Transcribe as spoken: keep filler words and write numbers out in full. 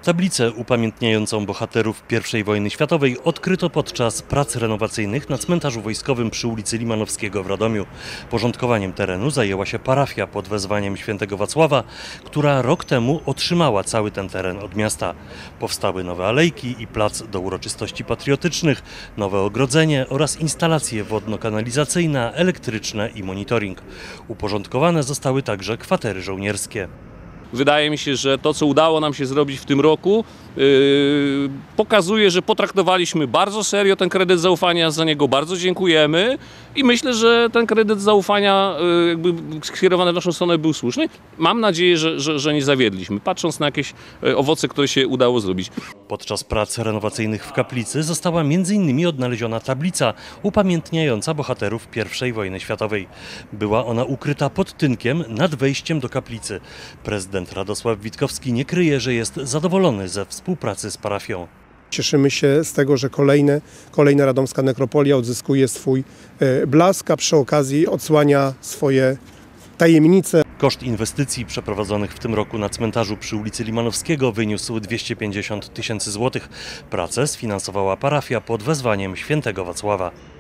Tablicę upamiętniającą bohaterów pierwszej wojny światowej odkryto podczas prac renowacyjnych na cmentarzu wojskowym przy ulicy Limanowskiego w Radomiu. Porządkowaniem terenu zajęła się parafia pod wezwaniem świętego Wacława, która rok temu otrzymała cały ten teren od miasta. Powstały nowe alejki i plac do uroczystości patriotycznych, nowe ogrodzenie oraz instalacje wodno-kanalizacyjne, elektryczne i monitoring. Uporządkowane zostały także kwatery żołnierskie. Wydaje mi się, że to, co udało nam się zrobić w tym roku, yy, pokazuje, że potraktowaliśmy bardzo serio ten kredyt zaufania, za niego bardzo dziękujemy i myślę, że ten kredyt zaufania yy, jakby skierowany w naszą stronę był słuszny. Mam nadzieję, że, że, że nie zawiedliśmy, patrząc na jakieś owoce, które się udało zrobić. Podczas prac renowacyjnych w kaplicy została między innymi odnaleziona tablica upamiętniająca bohaterów pierwszej wojny światowej. Była ona ukryta pod tynkiem nad wejściem do kaplicy. Prezydent Radosław Witkowski nie kryje, że jest zadowolony ze współpracy z parafią. Cieszymy się z tego, że kolejne, kolejna radomska nekropolia odzyskuje swój blask, a przy okazji odsłania swoje tajemnice. Koszt inwestycji przeprowadzonych w tym roku na cmentarzu przy ulicy Limanowskiego wyniósł dwieście pięćdziesiąt tysięcy złotych. Pracę sfinansowała parafia pod wezwaniem świętego Wacława.